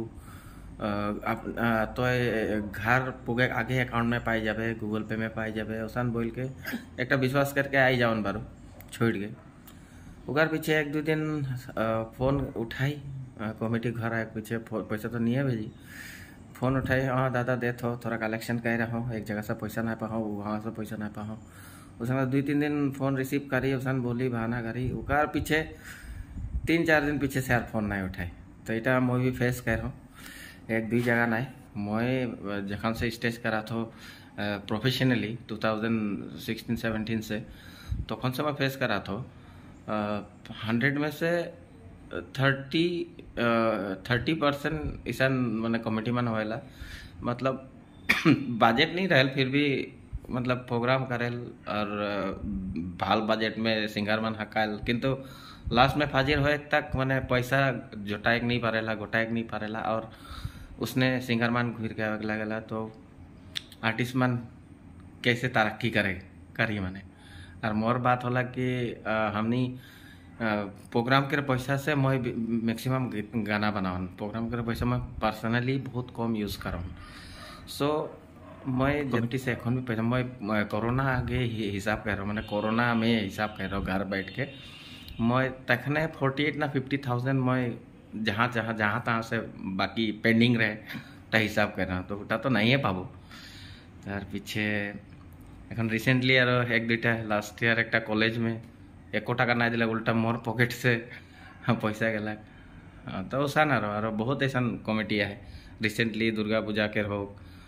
तो घर पुगे आगे अकाउंट में पाई जाबे, गूगल पे में पाई जाबे, ओसान बोल के एक विश्वास करके आई जाओन बारो छोड़ के। उगर पीछे एक दो दिन फोन उठाई कमिटी घर आए पीछे पैसा तो नहीं है भेजी, फोन उठाई, हाँ दादा दे थो थोड़ा कलेक्शन कर रहा हूँ, एक जगह से पैसा ना पाऊँ, वहाँ से पैसा ना पाऊँ। उसमें दो तीन दिन फोन रिसीव करी, उसान बोली बहाना करी, उकार पीछे तीन चार दिन पीछे से यार फोन नहीं उठाई। तो इटा मैं भी फेस कर रहा हूँ एक दुई जगह नहीं, मैं जखन से स्टेज करा थो professionally two thousand sixteen seventeen से, तो कौन से मैं फेस करा थो हंड्रेड में से थर्टी थर्टी परसेंट ऐसा मैंने कमिटी मन होएला, मतलब बजट नहीं रहल फिर भी मतलब प्रोग्राम करेल और भाल बजट में सिंगर मन हकाल, किंतु लास्ट में फाजिर होए तक मैंने पैसा जुटाएक नहीं पारेला, गोटाएक नहीं पारेला और उसने सिंगर मान घूर के अगला गला। तो आर्टिस्ट मन कैसे तरक्की करे करी मैंने। और मोर बात होला कि हमनी प्रोग्राम के पैसा से मैं मैक्सिमम गाना बनाऊँ, प्रोग्राम के पैसा मैं पर्सनली बहुत कम यूज़ करूँ। सो मैं कमिटी से एखन भी पैसा मैं कोरोना आगे हिसाब कर रहा हूँ, मैंने कोरोना में हिसाब कर रहा हूँ घर बैठ के, मैं तखने फोर्टी एट ना फिफ्टी थाउजेंड मैं जहाँ जहाँ जहाँ तहाँ से बाकी पेंडिंग रहे तो हिसाब कर रहा हूँ। तो उठा तो नहीं है पाबो यार पीछे এখন रिसेंटली और एक दुटा लास्ट ईयर एक कॉलेज में एको टाका ना दिला, उल्टा मोर पॉकेट से पैसा गला। तो ओसान और बहुत ऐसा कमिटी है रिसेंटली दुर्गा पूजा के हो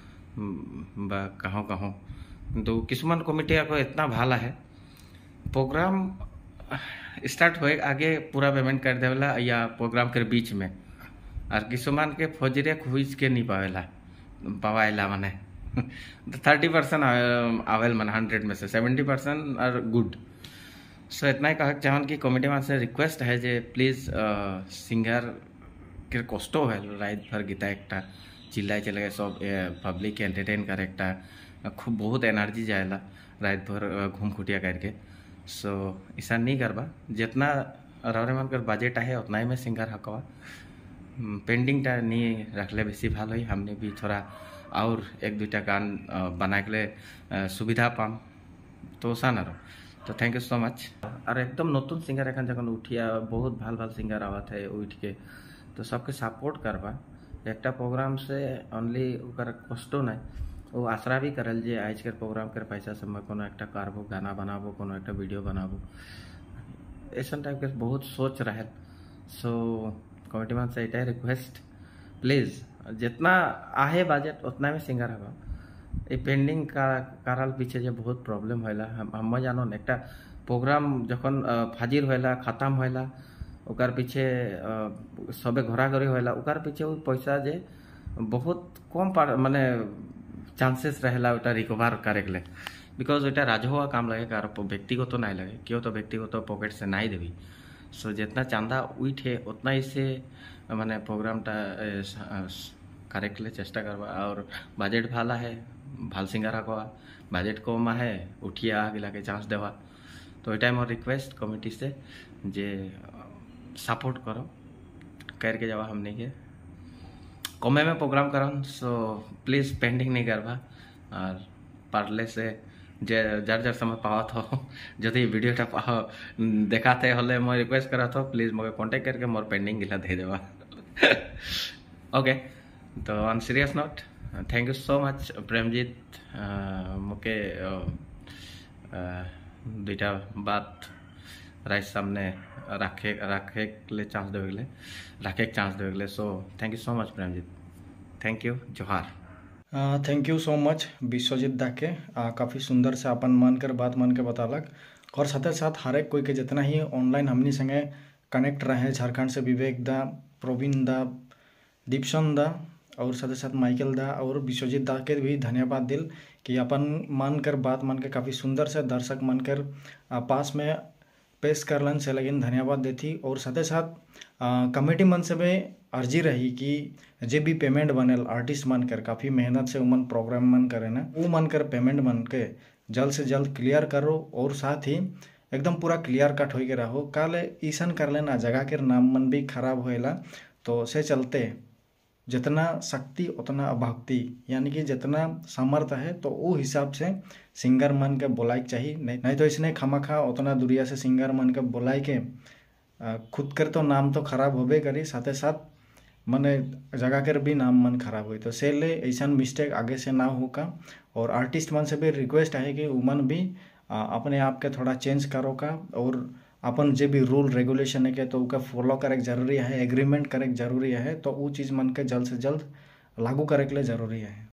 बा कहों कहों, तो किसुमान कमिटी को इतना भाला है प्रोग्राम स्टार्ट होए आगे पूरा पेमेंट कर देवेला या प्रोग्राम के बीच में, और किसुमान के फौजरे खुज के नहीं पावेला पवाएला माने थर्टी परसेंट आवेल मन हंड्रेड में से seventy percent are good. So इतना ही कह चाहन कि कमिटी में से रिक्वेस्ट है जे प्लीज सिंगर के कष्ट है रात भर गीता एक चिल्लाए चले सब पब्लिक के एंटरटेन करे एक खूब बहुत एनर्जी जाएला रात भर घूम खुटिया करके। सो ऐसा नहीं करबा, जितना रौरे मन कर बजट है उतना ही में सिंगर हकवा, पेंडिंग टा नहीं रखले बेसी भाल हुई, हमने भी थोड़ा और एक दुटा गान बना के सुविधा पाम तो ओसान आरो। तो थैंक यू सो मच। और एकदम नतून सिंगर एखन जखन उठिया बहुत भाल भाल सिंगर आवत है उठ के, तो सबके सपोर्ट करबा एक प्रोग्राम से ओनली ओकर कष्टो नहीं, वो आसरा भी करल जे आज के प्रोग्राम के पैसा से मैं कोनो एक करबो गाना बनाबो कोनो एक वीडियो बनाबो ऐसा टाइप के बहुत सोच रहे। सो कमिटी में से इटा रिक्वेस्ट प्लीज जितना आहे बजट उतना में सिंगर हवा, ये पेंडिंग का कारल पीछे जो बहुत प्रॉब्लम होएला हम जानो एक प्रोग्राम जखन फाजिर होएला खत्म होएला ओकर पीछे सबे घोरा घोरी होएला ओकर पीछे वो पैसा जे बहुत कम पार माने चांसेस रहेला ओटा रिकवर करे के लिए, बिकज ओटा राजहुआ काम लगे कार व्यक्तिगत तो नहीं लगे क्यों तो व्यक्तिगत तो पॉकेट से नहीं देवी। सो जितना चांदा उठे उतना ही से माने प्रोग्रामटा करे के लिए चेष्टा करवा। और बजट भाला है भाल सिंगार को बजट कम है उठिया आगे के चांस देवा। तो ये टाइम और रिक्वेस्ट कमिटी से जे सपोर्ट करो करके जावा हमने के कमे में प्रोग्राम करन। सो प्लीज पेंडिंग नहीं करवा और पार्ले से जे जार जार समय पावत हो जदि वीडियोटा पाओ देखाते हले मैं रिक्वेस्ट करा था प्लीज मोके कांटेक्ट करके मोर पेंडिंग गिला दे देवा। ओके तो on serious note thank you so much Premjit मोके दुईटा बात राइट सामने रखे रखे के लिए चांस देवे गले रखे चांस देवे गले। So thank you so much Premjit, thank you जोहार। Thank you so much Vishwajit दा के काफ़ी सुंदर से अपन मान कर बात मान के बतालक और साथ साथ हर एक कोई के जितना ही ऑनलाइन हमनी संगे कनेक्ट रहे झारखंड से विवेक दा प्रवीण दा दीपसन दा और साथ साथ माइकल दा और विश्वजीत दा के भी धन्यवाद दिल कि अपन मानकर बात मान के काफ़ी सुंदर से दर्शक मानकर पास में पेश करलन से लगिन धन्यवाद देती। और साथ साथ कमेटी मन से भी अर्जी रही कि जे भी पेमेंट बनल आर्टिस्ट मानकर काफ़ी मेहनत से उमन प्रोग्राम मन करे ना वो मानकर पेमेंट मन के जल्द से जल्द क्लियर करो और साथ ही एकदम पूरा क्लियर कट हो के रहो। काले ईसन कर लेना जगह के नाम मन भी खराब होएला, तो से चलते जितना शक्ति उतना भक्ति यानी कि जितना सामर्थ्य है तो वो हिसाब से सिंगर मन के बोलाए चाहिए। नहीं नहीं तो इसने खामखा उतना दुरिया से सिंगर मन के बोलाए के खुद कर तो नाम तो खराब होबे करी, साथ साथ मने जगह कर भी नाम मन खराब हुई। तो से ले ऐसा मिस्टेक आगे से ना होगा। और आर्टिस्ट मन से भी रिक्वेस्ट है कि उमन भी अपने आप के थोड़ा चेंज करो का और अपन जे भी रूल रेगुलेशन है के तो उका फॉलो करे जरूरी है, एग्रीमेंट करे जरूरी है, तो वो चीज़ मन के जल्द से जल्द लागू करे के लिए जरूरी है।